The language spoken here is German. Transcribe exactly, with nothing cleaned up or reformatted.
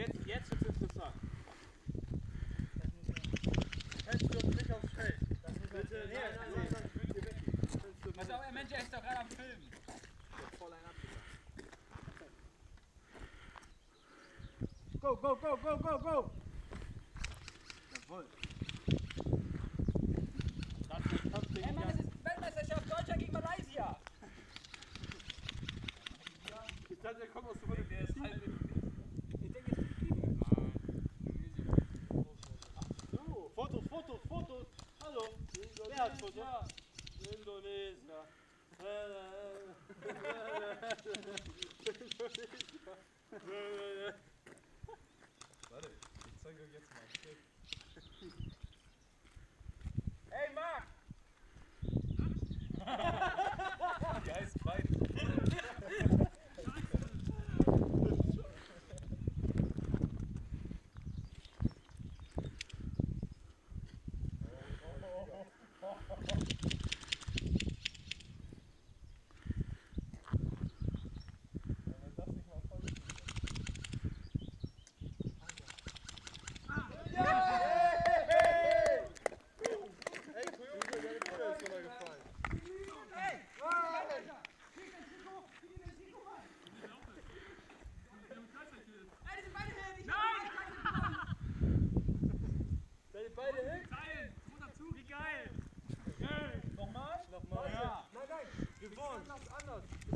jetzt, jetzt ist es interessant. Kannst du uns nicht aufs Feld? Bitte, nee, nein, nein, nein, ich will hier weggehen. Also, der Mensch, er ist doch gerade am Filmen. Der voll ein abgegangen. Go, go, go, go, go, go! Jawohl. Das ist fünfzig. Hey Mann, es ist Weltmeisterschaft Deutschland gegen Malaysia. Ich dachte, der kommt aus der Runde. Der ist halb in Ich denke, es ist Philippinen. So, Fotos, Fotos, Fotos. Hallo. Wer hat Fotos? Indonesia. Warte, ich zeige euch jetzt mal ein Trick. Hey Marc! Die heißt beide. Nochmal? Nochmal? Ja. Nein, nein, wir wollen. Anders.